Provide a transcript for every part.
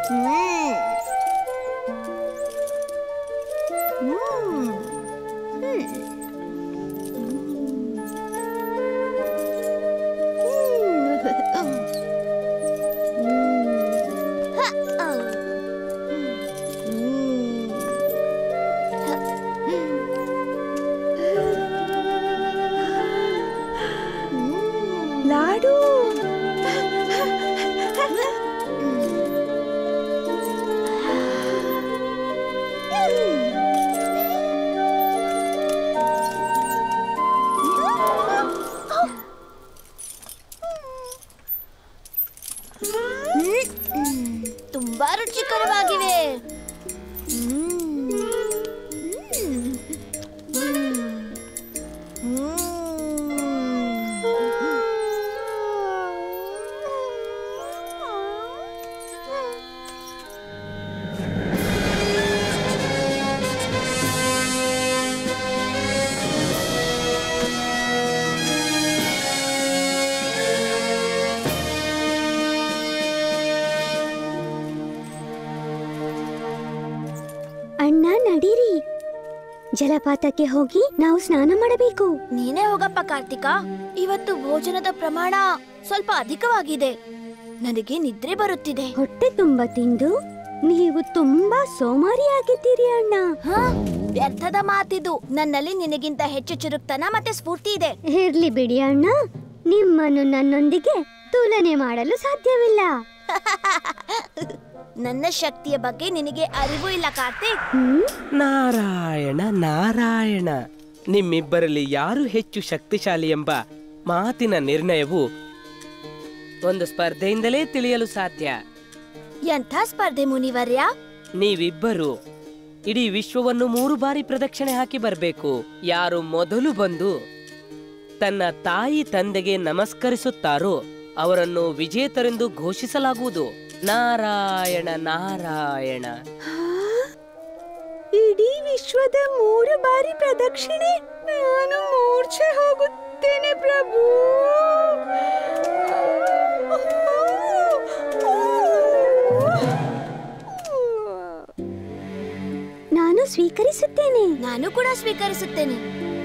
ಲಾಡು ತುಂಬಾ ರುಚಿಕರವಾಗಿವೆ. ಅಣ್ಣ ನಡೀರಿ, ಜಲಪಾತಕ್ಕೆ ಹೋಗಿ ನಾವು ಸ್ನಾನ ಮಾಡಬೇಕು. ನೀನೇ ಹೋಗಪ್ಪ ಕಾರ್ತಿಕ. ಇವತ್ತು ಭೋಜನದ ಪ್ರಮಾಣ ಸ್ವಲ್ಪ ಅಧಿಕವಾಗಿದೆ. ನನಗೆ ನಿದ್ರೆ ಬರುತ್ತಿದೆ. ಹೊಟ್ಟೆ ತುಂಬಾ ತಿಂದು ನೀವು ತುಂಬಾ ಸೋಮಾರಿಯಾಗಿದ್ದೀರಿ ಅಣ್ಣ. ವ್ಯರ್ಥದ ಮಾತಿದು. ನನ್ನಲ್ಲಿ ನಿನಗಿಂತ ಹೆಚ್ಚು ಚುರುಕ್ತನ ಮತ್ತೆ ಸ್ಫೂರ್ತಿ ಇದೆ. ಇರ್ಲಿ ಬಿಡಿ ಅಣ್ಣ, ನಿಮ್ಮನ್ನು ನನ್ನೊಂದಿಗೆ ತುಲನೆ ಮಾಡಲು ಸಾಧ್ಯವಿಲ್ಲ. ನನ್ನ ಶಕ್ತಿಯ ಬಗ್ಗೆ ನಿನಗೆ ಅರಿವು ಇಲ್ಲ ಕಾರ್ತಿಕ್. ನಾರಾಯಣ ನಾರಾಯಣ, ನಿಮ್ಮಿಬ್ಬರಲ್ಲಿ ಯಾರು ಹೆಚ್ಚು ಶಕ್ತಿಶಾಲಿ ಎಂಬ ಮಾತಿನ ನಿರ್ಣಯವು ಒಂದು ಸ್ಪರ್ಧೆಯಿಂದಲೇ ತಿಳಿಯಲು ಸಾಧ್ಯ. ಎಂಥ ಸ್ಪರ್ಧೆ ಮುನಿವರ್ಯ? ನೀವಿಬ್ಬರು ಇಡೀ ವಿಶ್ವವನ್ನು 3 ಬಾರಿ ಪ್ರದಕ್ಷಿಣೆ ಹಾಕಿ ಬರಬೇಕು. ಯಾರು ಮೊದಲು ಬಂದು ತನ್ನ ತಾಯಿ ತಂದೆಗೆ ನಮಸ್ಕರಿಸುತ್ತಾರೋ ಅವರನ್ನು ವಿಜೇತರೆಂದು ಘೋಷಿಸಲಾಗುವುದು. ನಾರಾಯಣ ನಾರಾಯಣ. ಇಡೀ ವಿಶ್ವದ 3 ಬಾರಿ ಪ್ರದಕ್ಷಿಣೆ? ನಾನು ಮೂರ್ಛೆ ಹೋಗುತ್ತೇನೆ ಪ್ರಭು. ನಾನು ಸ್ವೀಕರಿಸುತ್ತೇನೆ. ನಾನು ಕೂಡ ಸ್ವೀಕರಿಸುತ್ತೇನೆ.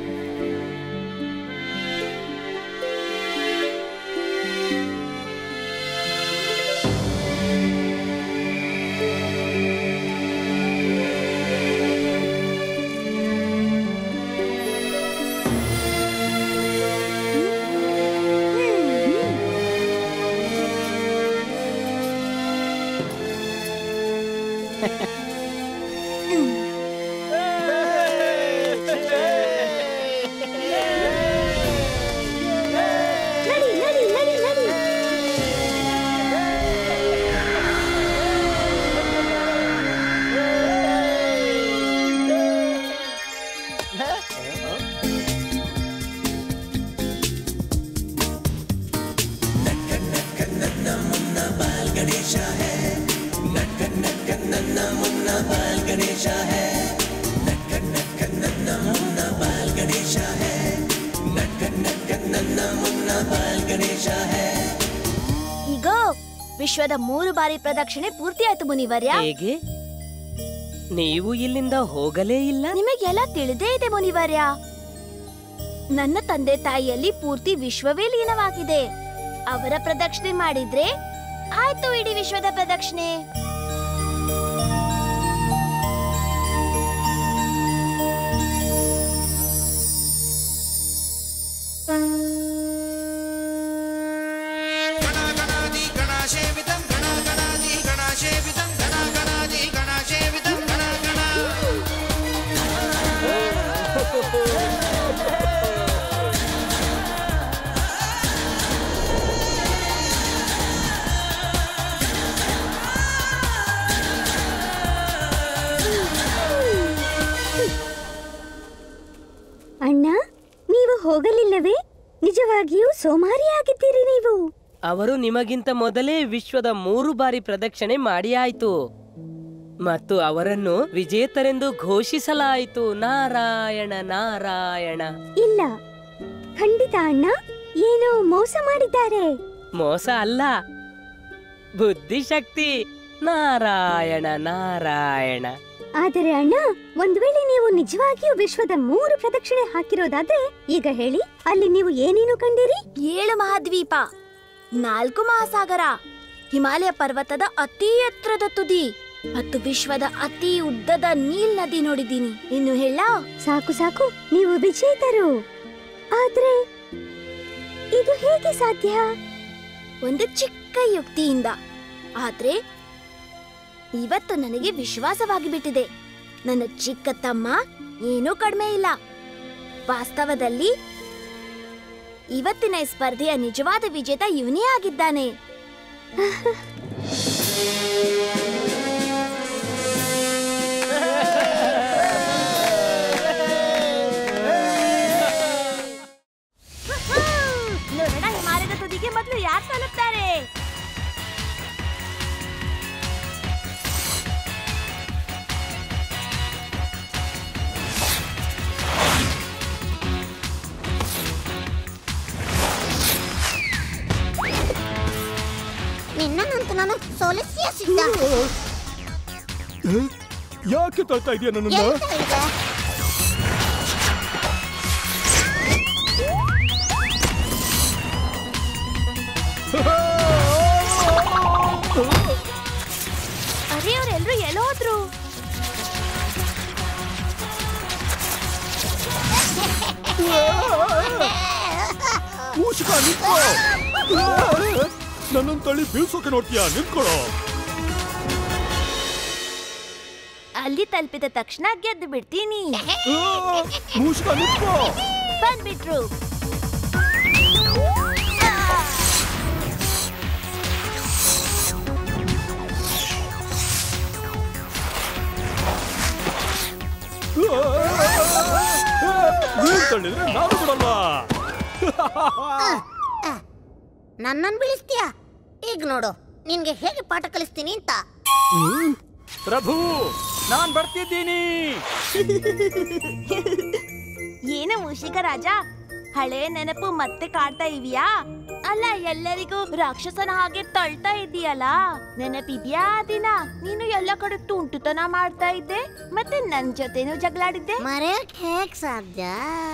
ಈಗ ವಿಶ್ವದ 3 ಬಾರಿ ಪ್ರದಕ್ಷಿಣೆ ಪೂರ್ತಿಯಾಯ್ತು ಮುನಿವರ್ಯ. ಹೇಗೆ? ನೀವು ಇಲ್ಲಿಂದ ಹೋಗಲೇ ಇಲ್ಲ? ನಿಮಗೆಲ್ಲ ತಿಳಿದೇ ಇದೆ ಮುನಿವರ್ಯ. ನನ್ನ ತಂದೆ ತಾಯಿಯಲ್ಲಿ ಪೂರ್ತಿ ವಿಶ್ವವೇ ಲೀನವಾಗಿದೆ. ಅವರ ಪ್ರದಕ್ಷಿಣೆ ಮಾಡಿದ್ರೆ ಆಯ್ತು ಇಡೀ ವಿಶ್ವದ ಪ್ರದಕ್ಷಿಣೆ. ಅಣ್ಣ, ನೀವು ಹೋಗಲಿಲ್ಲವೇ? ನಿಜವಾಗಿಯೂ ಸೋಮಾರಿಯಾಗಿದ್ದೀರಿ ನೀವು. ಅವರು ನಿಮಗಿಂತ ಮೊದಲೇ ವಿಶ್ವದ 3 ಬಾರಿ ಪ್ರದಕ್ಷಿಣೆ ಮಾಡಿ ಆಯ್ತು ಮತ್ತು ಅವರನ್ನು ವಿಜೇತರೆಂದು ಘೋಷಿಸಲಾಯಿತು. ನಾರಾಯಣ ನಾರಾಯಣ. ಇಲ್ಲ, ಖಂಡಿತ ಅಣ್ಣ, ಏನೋ ಮೋಸ ಮಾಡಿದ್ದಾರೆ. ಮೋಸ ಅಲ್ಲ, ಬುದ್ಧಿಶಕ್ತಿ. ನಾರಾಯಣ ನಾರಾಯಣ. ಆದರೆ ಅಣ್ಣ, ಒಂದು ವೇಳೆ ನೀವು ನಿಜವಾಗಿಯೂ ವಿಶ್ವದ 3 ಪ್ರದಕ್ಷಿಣೆ ಹಾಕಿರೋದಾದ್ರೆ ಈಗ ಹೇಳಿ, ಅಲ್ಲಿ ನೀವು ಏನೇನು ಕಂಡಿರಿ? 7 ಮಹಾದ್ವೀಪ, 4 ಮಹಾಸಾಗರ, ಹಿಮಾಲಯ ಪರ್ವತದ ಅತಿ ಎತ್ತರದ ತುದಿ ಮತ್ತು ವಿಶ್ವದ ಅತಿ ಉದ್ದದ ನೀಲ್ ನದಿ ನೋಡಿದ್ದೀನಿ. ಇನ್ನು ಹೇಳ? ಸಾಕು ಸಾಕು, ನೀವು ವಿಜೇತರು. ಆದ್ರೆ ಇದು ಹೇಗೆ ಸಾಧ್ಯ? ಒಂದು ಚಿಕ್ಕ ಯುಕ್ತಿಯಿಂದ. ಆದ್ರೆ ಇವತ್ತು ನನಗೆ ವಿಶ್ವಾಸವಾಗಿ ಬಿಟ್ಟಿದೆ, ನನ್ನ ಚಿಕ್ಕ ತಮ್ಮ ಏನೂ ಕಡಿಮೆ ಇಲ್ಲ. ವಾಸ್ತವದಲ್ಲಿ ಇವತ್ತಿನ ಈ ಸ್ಪರ್ಧೆಯ ನಿಜವಾದ ವಿಜೇತ ಇವನೇ ಆಗಿದ್ದಾನೆ. ನೋಡೋಣ ಹಿಮಾಲಯದ ತುದಿಗೆ ಮೊದಲು ಯಾರು ತಲುಪ್ತಾರೆ. ನಿನ್ನಂತೂ ನಾನು ಸೋಲಿಸಿಯೇ ಸಿದ್ಧ. ಯಾಕೆ ತಳ್ತಾ ಇದೆಯಾ ನನ್ನನ್ನ? ಅರೆ, ಅವರೆಲ್ಲರೂ ಎಲ್ಲೋದ್ರು? ಮೂಷಿಕ ನಿಂತ್ಕೋ! ನನ್ನನ್ನು ತಳ್ಳಿ ಬೀಳ್ಸೋಕೆ ನೋಡ್ತೀಯಾ? ನಿಂತ್ಕೊಳ್ಳೋ. ಅಲ್ಲಿ ತಲುಪಿದ ತಕ್ಷಣ ಗೆದ್ದು ಬಿಡ್ತೀನಿ. ಮೂಷಿಕ ನಿಂತ್ಕೋ! ಬಂದ್ಬಿಟ್ರು. ತಳ್ಳಿದ್ರೆ ನಾನು ಬಿಡಲ್ಲ. ನನ್ನನ್ನು ಬೀಳಿಸ್ತೀಯಾ? ಈಗ ನೋಡು ನಿನ್ಗೆ ಹೇಗೆ ಪಾಠ ಕಲಿಸ್ತೀನಿ ಅಂತ. ಪ್ರಭು, ನಾನ್ ಬರ್ತಿದ್ದೀನಿ. ಏನು ಮೂಷಿಕ ರಾಜ, ಹಳೆ ನೆನಪು ಮತ್ತೆ ಕಾಡ್ತಾ ಇವಿಯಾ? ಅಲ್ಲ, ಎಲ್ಲರಿಗೂ ರಾಕ್ಷಸನ ಹಾಗೆ ತಳ್ತಾ ಇದೀಯಲ್ಲ. ನೆನಪಿದ್ಯಾ ದಿನ ನೀನು ಎಲ್ಲ ಕಡೆ ತುಂಟುತನ ಮಾಡ್ತಾ ಇದ್ದೆ, ಮತ್ತೆ ನನ್ ಜೊತೆನೂ ಜಗಳಾಡಿದ್ದೆ? ಮರೆಯಕ್ ಹೇಗ್ ಸಾಧ್ಯ?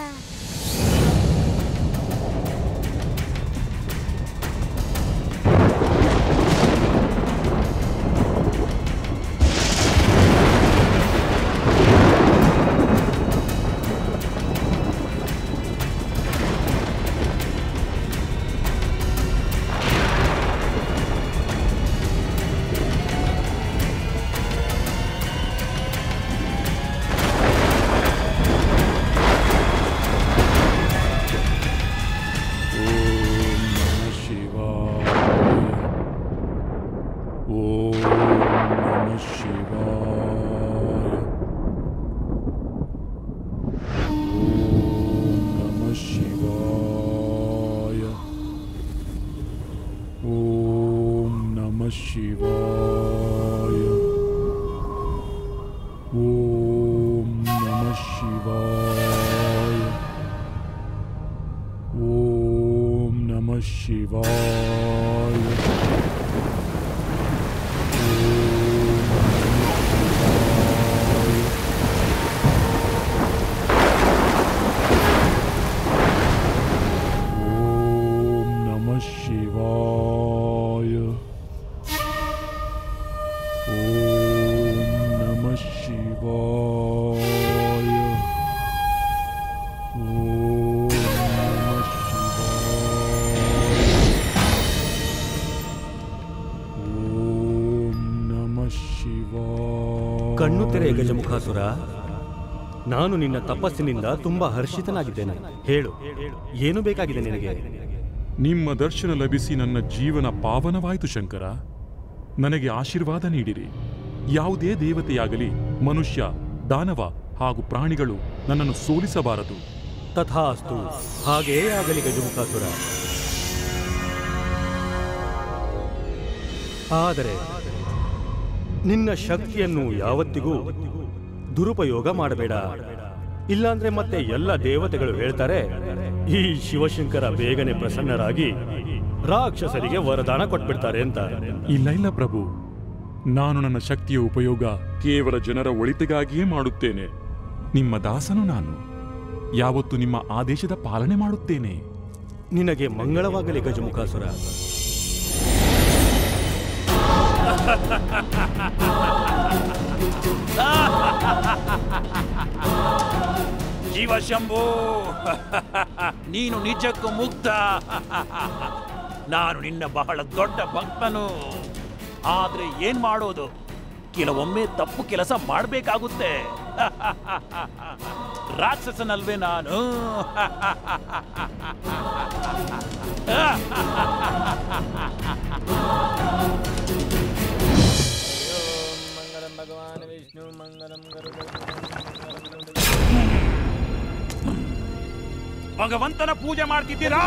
ಕಣ್ಣು ತೆರೆ ಗಜಮುಖಾಸುರ, ನಾನು ನಿನ್ನ ತಪಸ್ಸಿನಿಂದ ತುಂಬಾ ಹರ್ಷಿತನಾಗಿದ್ದೇನೆ. ಹೇಳು, ಏನು ಬೇಕಾಗಿದೆ ನಿನಗೆ? ನಿಮ್ಮ ದರ್ಶನ ಲಭಿಸಿ ನನ್ನ ಜೀವನ ಪಾವನವಾಯಿತು ಶಂಕರ. ನನಗೆ ಆಶೀರ್ವಾದ ನೀಡಿರಿ. ಯಾವುದೇ ದೇವತೆಯಾಗಲಿ, ಮನುಷ್ಯ, ದಾನವ ಹಾಗೂ ಪ್ರಾಣಿಗಳು ನನ್ನನ್ನು ಸೋಲಿಸಬಾರದು. ತಥಾಸ್ತು, ಹಾಗೇ ಆಗಲಿ ಗಜಮುಖಾಸುರ. ಆದರೆ ನಿನ್ನ ಶಕ್ತಿಯನ್ನು ಯಾವತ್ತಿಗೂ ದುರುಪಯೋಗ ಮಾಡಬೇಡ. ಇಲ್ಲಾಂದ್ರೆ ಮತ್ತೆ ಎಲ್ಲ ದೇವತೆಗಳು ಹೇಳ್ತಾರೆ, ಈ ಶಿವಶಂಕರ ಬೇಗನೆ ಪ್ರಸನ್ನರಾಗಿ ರಾಕ್ಷಸರಿಗೆ ವರದಾನ ಕೊಟ್ಬಿಡ್ತಾರೆ ಅಂತ. ಇಲ್ಲ ಇಲ್ಲ ಪ್ರಭು, ನಾನು ನನ್ನ ಶಕ್ತಿಯ ಉಪಯೋಗ ಕೇವಲ ಜನರ ಒಳಿತಿಗಾಗಿಯೇ ಮಾಡುತ್ತೇನೆ. ನಿಮ್ಮ ದಾಸನು ನಾನು. ಯಾವತ್ತು ನಿಮ್ಮ ಆದೇಶದ ಪಾಲನೆ ಮಾಡುತ್ತೇನೆ. ನಿನಗೆ ಮಂಗಳವಾಗಲಿ ಗಜಮುಖಾಸುರ. ಶಿವಶಂಭೋ, ನೀನು ನಿಜಕ್ಕೂ ಮುಗ್ಧ. ನಾನು ನಿನ್ನ ಬಹಳ ದೊಡ್ಡ ಭಕ್ತನು. ಆದ್ರೆ ಏನ್ ಮಾಡೋದು, ಕೆಲವೊಮ್ಮೆ ತಪ್ಪು ಕೆಲಸ ಮಾಡಬೇಕಾಗುತ್ತೆ. ರಾಕ್ಷಸನಲ್ವೇ ನಾನು. ಮಂಗಲಂ ಭಗವಾನ್ ವಿಷ್ಣು ಮಂಗಲಂ ಭಗವಂತನ ಪೂಜೆ ಮಾಡ್ತಿದ್ದೀರಾ?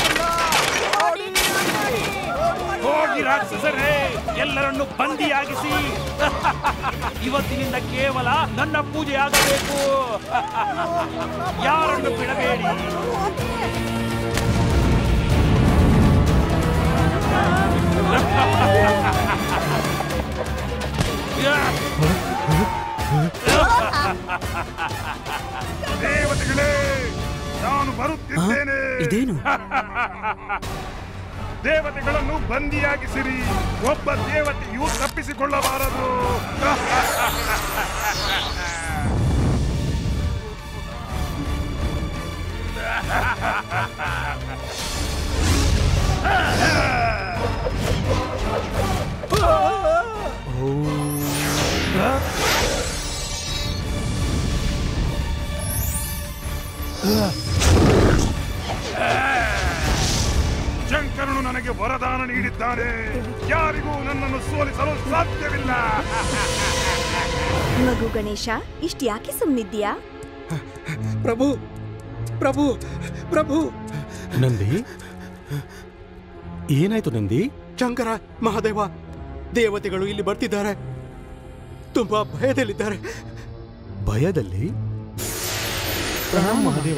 ಹೋಗಿ ರಾಕ್ಷಸರೇ, ಎಲ್ಲರನ್ನು ಬಂದಿಯಾಗಿಸಿ. ಇವತ್ತಿನಿಂದ ಕೇವಲ ನನ್ನ ಪೂಜೆ ಆಗಬೇಕು. ಯಾರನ್ನು ಬಿಡಬೇಡಿ. ದೇವತೆಗಳೇ, ನಾನು ಬರುತ್ತಿದ್ದೇನೆ. ಇದೇನು? ದೇವತೆಗಳನ್ನು ಬಂದಿಯಾಗಿಸಿರಿ. ಒಬ್ಬ ದೇವತೆಯು ತಪ್ಪಿಸಿಕೊಳ್ಳಬಾರದು. ಶಂಕರನು ನನಗೆ ವರದಾನ ನೀಡಿದ್ದಾನೆ. ಯಾರಿಗೂ ನನ್ನನ್ನು ಸೋಲಿಸಲು ಸಾಧ್ಯವಿಲ್ಲ. ಮಗು ಗಣೇಶ, ಇಷ್ಟು ಯಾಕೆ ಸುಮ್ಮನಿದ್ದೀಯಾ? ಪ್ರಭು ಪ್ರಭು ಪ್ರಭು. ನಂದಿ, ಏನಾಯ್ತು ನಂದಿ? ಶಂಕರ, ಮಹಾದೇವ, ದೇವತೆಗಳು ಇಲ್ಲಿ ಬರ್ತಿದ್ದಾರೆ. ತುಂಬಾ ಭಯದಲ್ಲಿದ್ದಾರೆ. ಭಯದಲ್ಲಿ? ಪ್ರಣಾಮ ಮಹಾದೇವ.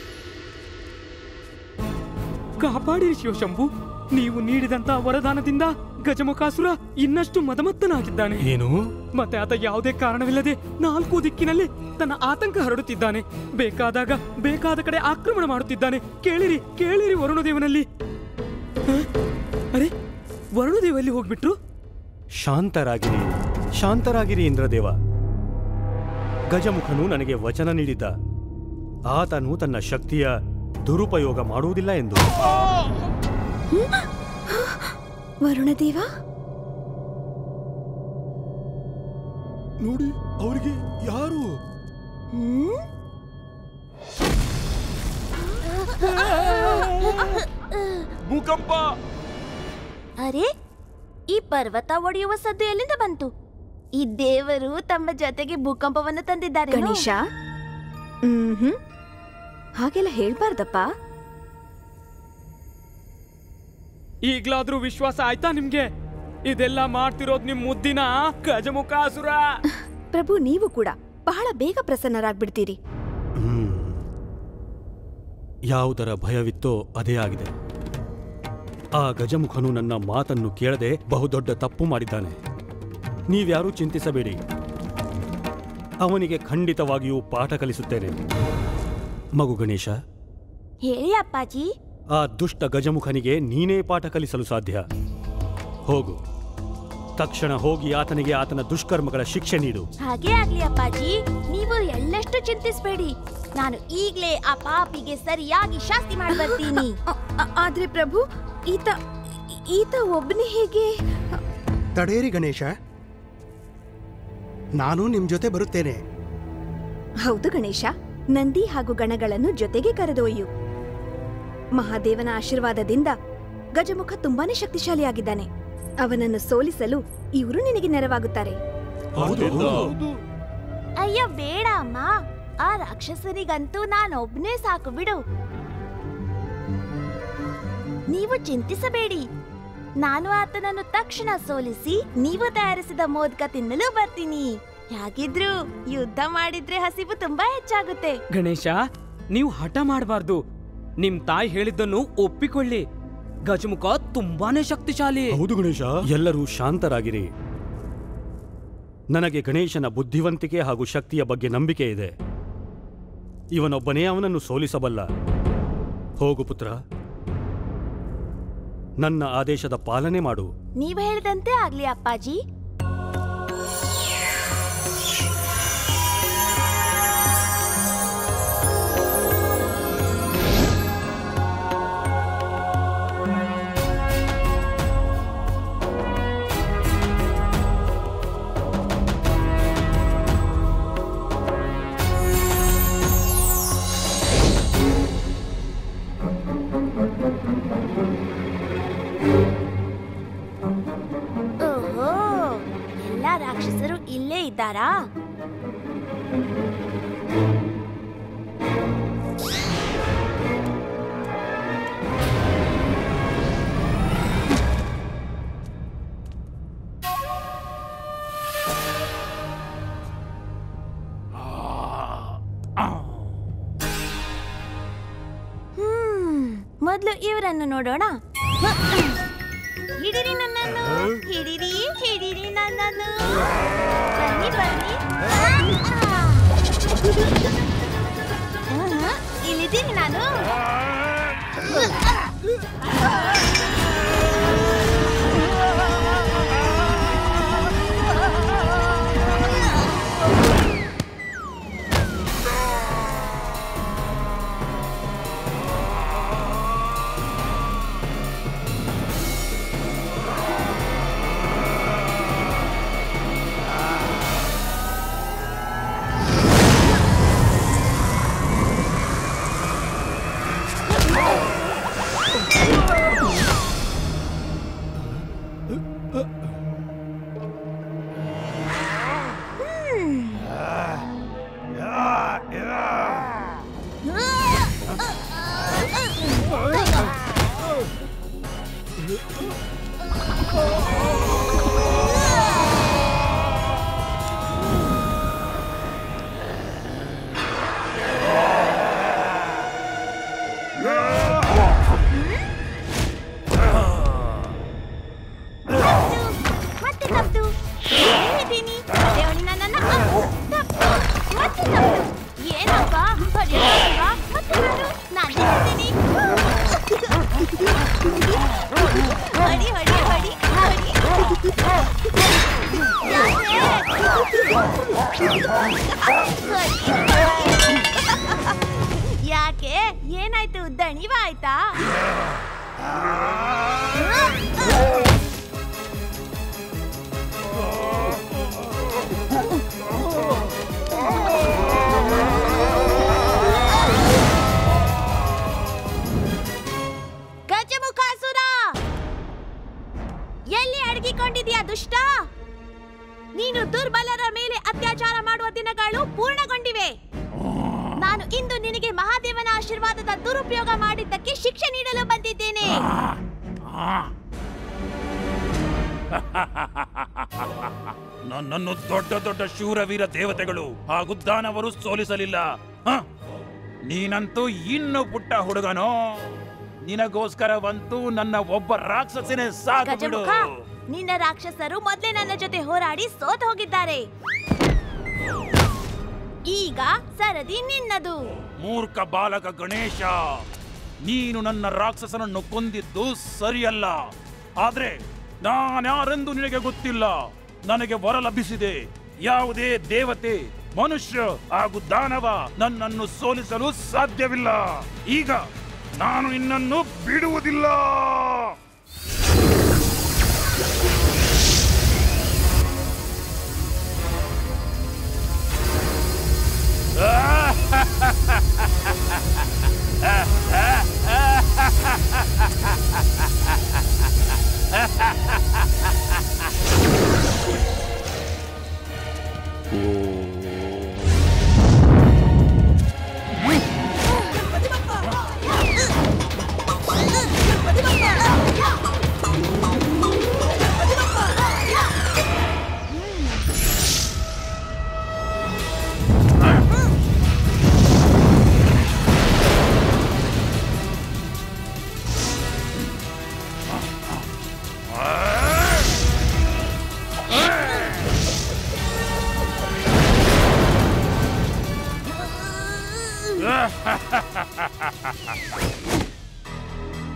ಕಾಪಾಡಿರಿ ಶಿವಶಂಭು. ನೀವು ನೀಡಿದಂತ ವರದಾನದಿಂದ ಗಜಮುಖಾಸುರ ಇನ್ನಷ್ಟು ಮದಮತ್ತನಾಗಿದ್ದಾನೆ. ಏನು? ಮತ್ತೆ ಆತ ಯಾವುದೇ ಕಾರಣವಿಲ್ಲದೆ 4 ದಿಕ್ಕಿನಲ್ಲಿ ತನ್ನ ಆತಂಕ ಹರಡುತ್ತಿದ್ದಾನೆ. ಬೇಕಾದಾಗ ಬೇಕಾದ ಕಡೆ ಆಕ್ರಮಣ ಮಾಡುತ್ತಿದ್ದಾನೆ. ಕೇಳಿರಿ ಕೇಳಿರಿ ವರುಣದೇವನಲ್ಲಿ. ಅರೆ, ವರುಣದೇವಲ್ಲಿ ಹೋಗ್ಬಿಟ್ರು. ಶಾಂತರಾಗಿರಿ, ಶಾಂತರಾಗಿರಿ ಇಂದ್ರದೇವ. ಗಜಮುಖನು ನನಗೆ ವಚನ ನೀಡಿದ್ದ. ಆತನು ತನ್ನ ಶಕ್ತಿಯ ದುರುಪಯೋಗ ಮಾಡುವುದಿಲ್ಲ ಎಂದು. ವರುಣದೇವ, ನೋಡಿ, ಅವರಿಗೆ ಯಾರು? ಭೂಕಂಪ. ಅರೆ, ಈ ಪರ್ವತ ಒಡೆಯುವ ಸದ್ದು ಎಲ್ಲಿಂದ ಬಂತು? ಈ ದೇವರು ತಮ್ಮ ಜೊತೆಗೆ ಭೂಕಂಪವನ್ನು ತಂದಿದ್ದಾರೆ. ಗಣೇಶ, ಹಾಗೆಲ್ಲ ಹೇಳ್ಬಾರ್ದಪ್ಪ. ಈಗ್ಲಾದ್ರೂ ವಿಶ್ವಾಸ ಆಯ್ತಾ ನಿಮ್ಗೆ? ಇದೆಲ್ಲ ಮಾಡ್ತಿರೋದ್ ನಿಮ್ ಮುದ್ದಿನ ಗಜಮುಖಾಸುರ. ಪ್ರಭು, ನೀವು ಕೂಡ ಬಹಳ ಬೇಗ ಪ್ರಸನ್ನರಾಗ್ಬಿಡ್ತೀರಿ. ಯಾವುದರ ಭಯವಿತ್ತೋ ಅದೇ ಆಗಿದೆ. ಆ ಗಜಮುಖನು ನನ್ನ ಮಾತನ್ನು ಕೇಳದೆ ಬಹುದೊಡ್ಡ ತಪ್ಪು ಮಾಡಿದ್ದಾನೆ. ನೀವ್ಯಾರೂ ಚಿಂತಿಸಬೇಡಿ, ಅವನಿಗೆ ಖಂಡಿತವಾಗಿಯೂ ಪಾಠ ಕಲಿಸುತ್ತೇನೆ. ಮಗು ಗಣೇಶ, ಹೇಳಿ ಅಪ್ಪಾಜಿ. ಆ ದುಷ್ಟ ಗಜಮುಖನಿಗೆ ನೀನೇ ಪಾಠ ಕಲಿಸಲು ಸಾಧ್ಯ. ಹೋಗು, ತಕ್ಷಣ ಹೋಗಿ ಆತನಿಗೆ ಆತನ ದುಷ್ಕರ್ಮಗಳ ಶಿಕ್ಷೆ ನೀಡು. ಹಾಗೆ ಆಗ್ಲಿ ಅಪ್ಪಾಜಿ, ನೀವು ಎಳ್ಳಷ್ಟು ಚಿಂತಿಸಬೇಡಿ. ನಾನು ಈಗ್ಲೇ ಆ ಪಾಪಿಗೆ ಸರಿಯಾಗಿ ಶಾಸ್ತಿ ಮಾಡಿ ಬರ್ತೀನಿ. ಆದ್ರೆ ಪ್ರಭು, ಈತ ಒಬ್ಬನೇ ಹೇಗೆ? ತಡೇರಿ ಗಣೇಶ, ನಾನು ನಿಮ್ ಜೊತೆ ಬರುತ್ತೇನೆ. ಹೌದು ಗಣೇಶ, ನಂದಿ ಹಾಗೂ ಗಣಗಳನ್ನು ಜೊತೆಗೆ ಕರೆದೊಯ್ಯು. ಮಹಾದೇವನ ಆಶೀರ್ವಾದದಿಂದ ಗಜಮುಖ ತುಂಬಾನೇ ಶಕ್ತಿಶಾಲಿಯಾಗಿದ್ದಾನೆ. ಅವನನ್ನು ಸೋಲಿಸಲು ಇವರು ನಿನಗೆ ನೆರವಾಗುತ್ತಾರೆ. ಅಯ್ಯೋ ಬೇಡ ಅಮ್ಮ, ಆ ರಾಕ್ಷಸನಿಗಂತೂ ನಾನೊಬ್ನೇ ಸಾಕು ಬಿಡು. ನೀವು ಚಿಂತಿಸಬೇಡಿ, ನಾನು ಆತನನ್ನು ತಕ್ಷಣ ಸೋಲಿಸಿ ನೀವು ತಯಾರಿಸಿದ ಮೋದಕ ತಿನ್ನಲು ಬರ್ತೀನಿ. ಹೇಗಿದ್ರು ಯುದ್ಧ ಮಾಡಿದ್ರೆ ಹಸಿವು ತುಂಬಾ ಹೆಚ್ಚಾಗುತ್ತೆ. ಗಣೇಶ, ನೀವು ಹಠ ಮಾಡಬಾರ್ದು. ನಿಮ್ ತಾಯಿ ಹೇಳಿದ್ದನ್ನು ಒಪ್ಪಿಕೊಳ್ಳಿ. ಗಜಮುಖ ತುಂಬಾನೇ ಶಕ್ತಿಶಾಲಿ. ಹೌದು ಗಣೇಶ. ಎಲ್ಲರೂ ಶಾಂತರಾಗಿರಿ. ನನಗೆ ಗಣೇಶನ ಬುದ್ಧಿವಂತಿಕೆ ಹಾಗೂ ಶಕ್ತಿಯ ಬಗ್ಗೆ ನಂಬಿಕೆ ಇದೆ. ಇವನೊಬ್ಬನೇ ಅವನನ್ನು ಸೋಲಿಸಬಲ್ಲ. ಹೋಗು ಪುತ್ರ, ನನ್ನ ಆದೇಶದ ಪಾಲನೆ ಮಾಡು. ನೀವು ಹೇಳಿದಂತೆ ಆಗ್ಲಿ ಅಪ್ಪಾಜಿ. ರಾಕ್ಷಸರು ಇಲ್ಲೇ ಇದ್ದಾರಾ? ಮೊದಲು ಇವರನ್ನು ನೋಡೋಣ. ಹಿಡಿರಿ ನನ್ನನ್ನು, ಹಿಡಿರಿ ಹಿಡಿರಿ ನನ್ನನ್ನು. ಬನ್ನಿ ಬನ್ನಿ, ಇಲ್ಲಿದ್ದೀನಿ ನಾನು. ಯಾಕೆ ಏನಾಯ್ತು? ದಣಿವಾಯ್ತಾ? ಗಜಮುಖಾಸುರ, ಎಲ್ಲಿ ಅಡಗಿಕೊಂಡಿದ್ಯಾ ದುಷ್ಟ? ನೀನು ದುರ್ಬಲರ ಮೇಲೆ ಅತ್ಯಾಚಾರ ಮಾಡುವ ದಿನಗಳು ಪೂರ್ಣಗೊಂಡಿವೆ. ನಾನು ಇಂದು ನಿನಗೆ ಮಹಾದೇವನ ಆಶೀರ್ವಾದದ ದುರುಪಯೋಗ ಮಾಡಿದ್ದಕ್ಕೆ ಶಿಕ್ಷೆ ನೀಡಲು ಬಂದಿದ್ದೇನೆ. ನನ್ನನ್ನು ದೊಡ್ಡ ದೊಡ್ಡ ಶೂರವೀರ ದೇವತೆಗಳು ಹಾಗೂ ದಾನವರು ಸೋಲಿಸಲಿಲ್ಲ. ನೀನಂತೂ ಇನ್ನು ಪುಟ್ಟ ಹುಡುಗನೋ. ನಿನಗೋಸ್ಕರವಂತೂ ನನ್ನ ಒಬ್ಬ ರಾಕ್ಷಸನೇ ಸಾಕು ಬಿಡು. ನಿನ್ನ ರಾಕ್ಷಸರು ಮೊದಲೇ ನನ್ನ ಜೊತೆ ಹೋರಾಡಿ ಸೋತು ಹೋಗಿದ್ದಾರೆ. ಈಗ ಸರದಿ ನಿನ್ನದು. ಮೂರ್ಖ ಬಾಲಕ ಗಣೇಶ, ನೀನು ನನ್ನ ರಾಕ್ಷಸನನ್ನು ಕೊಂದಿದ್ದು ಸರಿಯಲ್ಲ. ಆದ್ರೆ ನಾನ್ಯಾರೆಂದು ನಿನಗೆ ಗೊತ್ತಿಲ್ಲ. ನನಗೆ ವರ ಲಭಿಸಿದೆ. ಯಾವುದೇ ದೇವತೆ, ಮನುಷ್ಯ ಹಾಗೂ ದಾನವ ನನ್ನನ್ನು ಸೋಲಿಸಲು ಸಾಧ್ಯವಿಲ್ಲ. ಈಗ ನಾನು ನಿನ್ನನ್ನು ಬಿಡುವುದಿಲ್ಲ.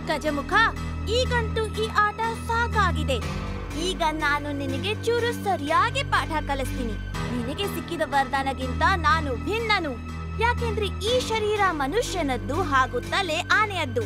ಗಜಮುಖ, ಈಗಂತೂ ಈ ಆಟ ಸಾಕಾಗಿದೆ. ಈಗ ನಾನು ನಿನಗೆ ಚೂರು ಸರಿಯಾಗಿ ಪಾಠ ಕಲಿಸ್ತೀನಿ. ನಿನಗೆ ಸಿಕ್ಕಿದ ವರದಾನಗಿಂತ ನಾನು ಭಿನ್ನನು. ಯಾಕೆಂದ್ರೆ ಈ ಶರೀರ ಮನುಷ್ಯನದ್ದು ಹಾಗೂ ತಲೆ ಆನೆಯದ್ದು.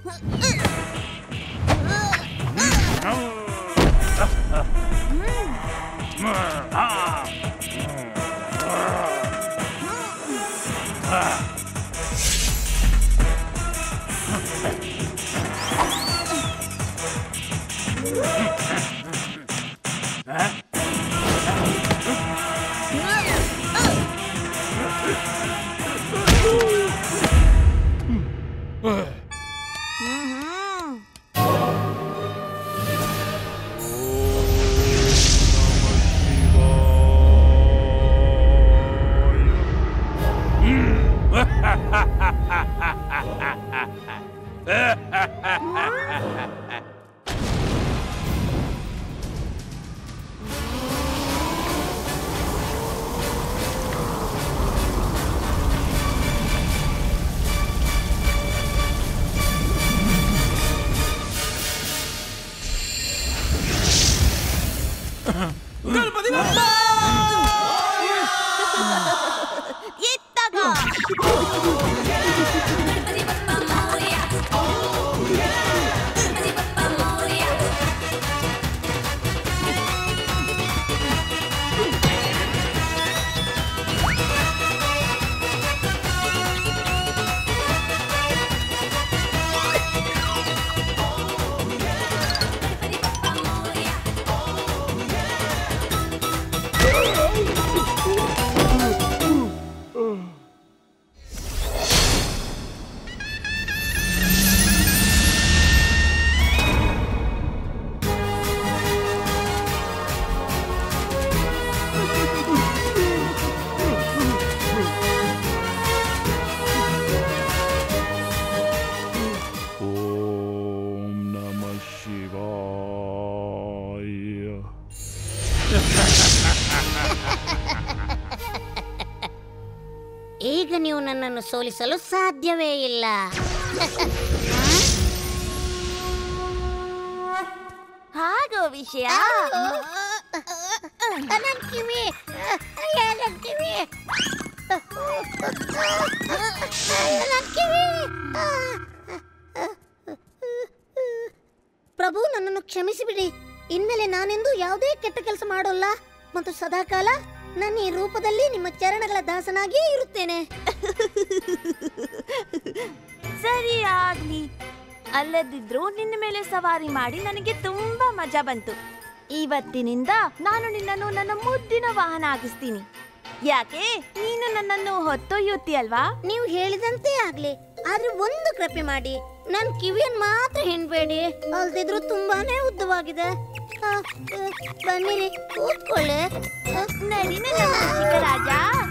ಈಗ ನೀವು ನನ್ನನ್ನು ಸೋಲಿಸಲು ಸಾಧ್ಯವೇ ಇಲ್ಲ. ಹಾಗೋ ವಿಷಯ. ಪ್ರಭು, ನನ್ನನ್ನು ಕ್ಷಮಿಸಿಬಿಡಿ. ಇನ್ಮೇಲೆ ನಾನೆಂದು ಯಾವುದೇ ಕೆಟ್ಟ ಕೆಲಸ ಮಾಡೋಲ್ಲ ಮತ್ತು ಸದಾಕಾಲ ನನ್ನ ಈ ರೂಪದಲ್ಲಿ ನಿಮ್ಮ ಚರಣಗಳ ದಾಸನಾಗಿಯೇ ಇರುತ್ತೇನೆ. ಸರಿ ಆಗ್ಲಿ. ಅಲ್ಲದಿದ್ರು ನಿನ್ನ ಮೇಲೆ ಸವಾರಿ ಮಾಡಿ ನನಗೆ ತುಂಬಾ ಮಜಾ ಬಂತು. ಇವತ್ತಿನಿಂದ ನಾನು ನಿನ್ನನ್ನು ನನ್ನ ಮುದ್ದಿನ ವಾಹನ ಆಗಿಸ್ತೀನಿ. ಯಾಕೆ, ನೀನು ನನ್ನನ್ನು ಹೊತ್ತೊಯ್ಯುತ್ತೀಯಲ್ವಾ? ನೀವು ಹೇಳಿದಂತೆ ಆಗ್ಲಿ. ಆದ್ರೆ ಒಂದು ಕೃಪೆ ಮಾಡಿ, ನನ್ನ ಕಿವಿಯನ್ನು ಮಾತ್ರ ಹಿಂಡ್ಬೇಡಿ. ಅಲ್ದಿದ್ರು ತುಂಬಾನೇ ಉದ್ದವಾಗಿದೆ. ಬನ್ನಿರಿ, ಕೂತ್ಕೊಳ್ಳಿ. ನಡಿ ನನ್ನ ಮೂಷಿಕ ರಾಜ.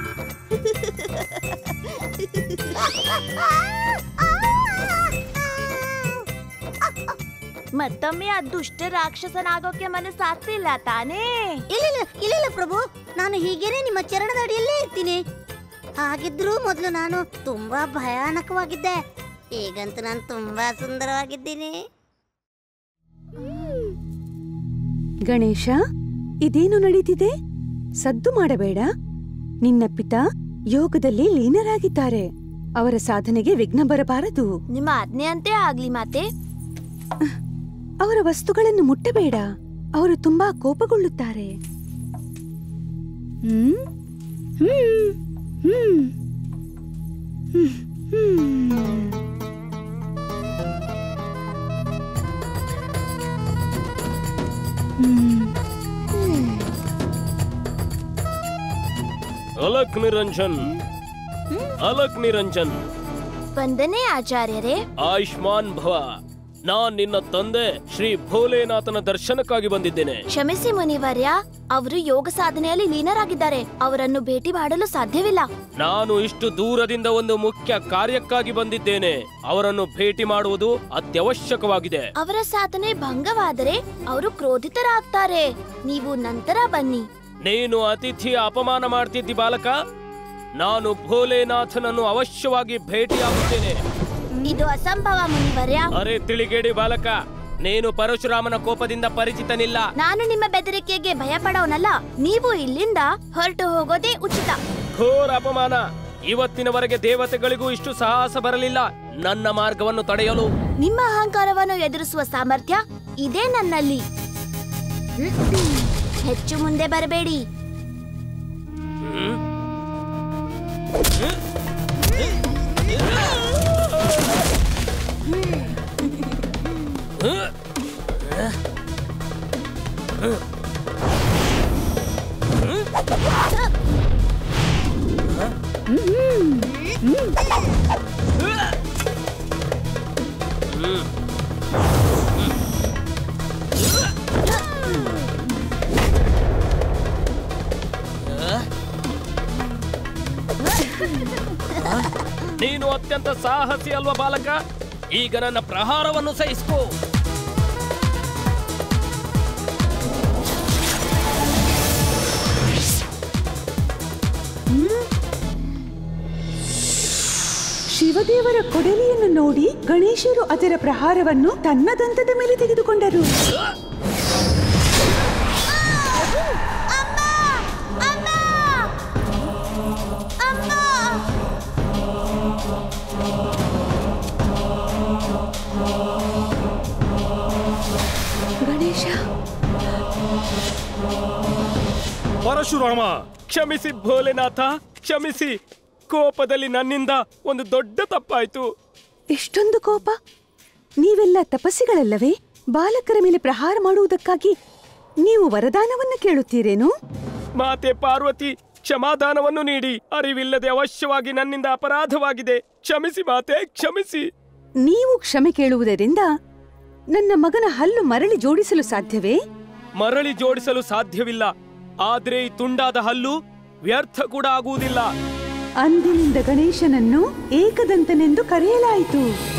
ಮತ್ತೊಮ್ಮೆ ಆ ದುಷ್ಟ ರಾಕ್ಷಸನಾಗೋಕೆ ಮನಸ್ಸಾಗ್ತಿಲ್ಲ ತಾನೇ? ಇಲ್ಲ ಪ್ರಭು, ನಾನು ಹೀಗೇನೆ ನಿಮ್ಮ ಚರಣದ ಅಡಿಯಲ್ಲೇ ಇರ್ತೀನಿ. ಹಾಗಿದ್ರು ಮೊದಲು ನಾನು ತುಂಬಾ ಭಯಾನಕವಾಗಿದ್ದೆ. ಈಗಂತೂ ನಾನು ತುಂಬಾ ಸುಂದರವಾಗಿದ್ದೀನಿ. ಗಣೇಶ, ಇದೇನು ನಡೀತಿದೆ? ಸದ್ದು ಮಾಡಬೇಡ. ನಿನ್ನ ಪಿತಾ ಯೋಗದಲ್ಲಿ ಲೀನರಾಗಿದ್ದಾರೆ. ಅವರ ಸಾಧನೆಗೆ ವಿಘ್ನ ಬರಬಾರದು. ನಿಮ್ಮ ಆಜ್ಞೆಯಂತೆ ಆಗ್ಲಿ ಮಾತೆ. ಅವರ ವಸ್ತುಗಳನ್ನು ಮುಟ್ಟಬೇಡ. ಅವರು ತುಂಬಾ ಕೋಪಗೊಳ್ಳುತ್ತಾರೆ. ಅಲಕ್ ನಿರಂಜನ್, ಅಲಕ್ ನಿರಂಜನ್. ವಂದನೆ ಆಚಾರ್ಯರೇ. ಆಯುಷ್ಮಾನ್ ಭವ. ನಾನ್ ನಿನ್ನ ತಂದೆ ಶ್ರೀ ಭೋಲೆನಾಥನ ದರ್ಶನಕ್ಕಾಗಿ ಬಂದಿದ್ದೇನೆ. ಕ್ಷಮಿಸಿ ಮುನಿವರ್ಯ, ಅವರು ಯೋಗ ಸಾಧನೆಯಲ್ಲಿ ಲೀನರಾಗಿದ್ದಾರೆ. ಅವರನ್ನು ಭೇಟಿ ಮಾಡಲು ಸಾಧ್ಯವಿಲ್ಲ. ನಾನು ಇಷ್ಟು ದೂರದಿಂದ ಒಂದು ಮುಖ್ಯ ಕಾರ್ಯಕ್ಕಾಗಿ ಬಂದಿದ್ದೇನೆ. ಅವರನ್ನು ಭೇಟಿ ಮಾಡುವುದು ಅತ್ಯವಶ್ಯಕವಾಗಿದೆ. ಅವರ ಸಾಧನೆ ಭಂಗವಾದರೆ ಅವರು ಕ್ರೋಧಿತರಾಗ್ತಾರೆ. ನೀವು ನಂತರ ಬನ್ನಿ. ನೀನು ಅತಿಥಿಯ ಅಪಮಾನ ಮಾಡ್ತಿದ್ದಿ ಬಾಲಕ. ನಾನು ಭೋಲೆನಾಥನನ್ನು ಅವಶ್ಯವಾಗಿ ಭೇಟಿಯಾಗುತ್ತೇನೆ. ಇದು ಅಸಂಭವ ಮುನಿವರ್ಯ. ಅರೆ ತಿಳಿಗೇಡಿ ಬಾಲಕ, ನೀನು ಪರಶುರಾಮನ ಕೋಪದಿಂದ ಪರಿಚಿತನಿಲ್ಲ. ನಾನು ನಿಮ್ಮ ಬೆದರಿಕೆಗೆ ಭಯ ಪಡೋನಲ್ಲ. ನೀವು ಇಲ್ಲಿಂದ ಹೊರಟು ಹೋಗೋದೇ ಉಚಿತ. ಘೋರ ಅಪಮಾನ. ಇವತ್ತಿನವರೆಗೆ ದೇವತೆಗಳಿಗೂ ಇಷ್ಟು ಸಾಹಸ ಬರಲಿಲ್ಲ ನನ್ನ ಮಾರ್ಗವನ್ನು ತಡೆಯಲು. ನಿಮ್ಮ ಅಹಂಕಾರವನ್ನು ಎದುರಿಸುವ ಸಾಮರ್ಥ್ಯ ಇದೇ ನನ್ನಲ್ಲಿ. ಹೆಚ್ಚು ಮುಂದೆ ಬರಬೇಡಿ. ನೀನು ಅತ್ಯಂತ ಸಾಹಸಿ ಅಲ್ವಾ ಬಾಲಕ? ಈಗ ನನ್ನ ಪ್ರಹಾರವನ್ನು ಸಹಿಸ್ಕೋ. ಶಿವದೇವರ ಕೊಡಲಿಯನ್ನು ನೋಡಿ ಗಣೇಶರು ಅದರ ಪ್ರಹಾರವನ್ನು ತನ್ನ ದಂತದ ಮೇಲೆ ತೆಗೆದುಕೊಂಡರು. ಗಣೇಶ, ಪರಶುರಾಮ, ಕ್ಷಮಿಸಿ ಭೋಲೆನಾಥ, ಕ್ಷಮಿಸಿ. ಕೋಪದಲ್ಲಿ ನನ್ನಿಂದ ಒಂದು ದೊಡ್ಡ ತಪ್ಪಾಯ್ತು. ಎಷ್ಟೊಂದು ಕೋಪ! ನೀವೆಲ್ಲ ತಪಸ್ಸಿಗಳಲ್ಲವೇ? ಬಾಲಕರ ಮೇಲೆ ಪ್ರಹಾರ ಮಾಡುವುದಕ್ಕಾಗಿ ನೀವು ವರದಾನವನ್ನು ಕೇಳುತ್ತೀರೇನು? ಮಾತೆ ಪಾರ್ವತಿ, ಕ್ಷಮಾದಾನವನ್ನು ನೀಡಿ. ಅರಿವಿಲ್ಲದೆ ಅವಶ್ಯವಾಗಿ ನನ್ನಿಂದ ಅಪರಾಧವಾಗಿದೆ. ಕ್ಷಮಿಸಿ ಮಾತೆ, ಕ್ಷಮಿಸಿ. ನೀವು ಕ್ಷಮೆ ಕೇಳುವುದರಿಂದ ನನ್ನ ಮಗನ ಹಲ್ಲು ಮರಳಿ ಜೋಡಿಸಲು ಸಾಧ್ಯವೇ? ಮರಳಿ ಜೋಡಿಸಲು ಸಾಧ್ಯವಿಲ್ಲ. ಆದ್ರೆ ಈ ತುಂಡಾದ ಹಲ್ಲು ವ್ಯರ್ಥ ಕೂಡ ಆಗುವುದಿಲ್ಲ. ಅಂದಿನಿಂದ ಗಣೇಶನನ್ನು ಏಕದಂತನೆಂದು ಕರೆಯಲಾಯಿತು.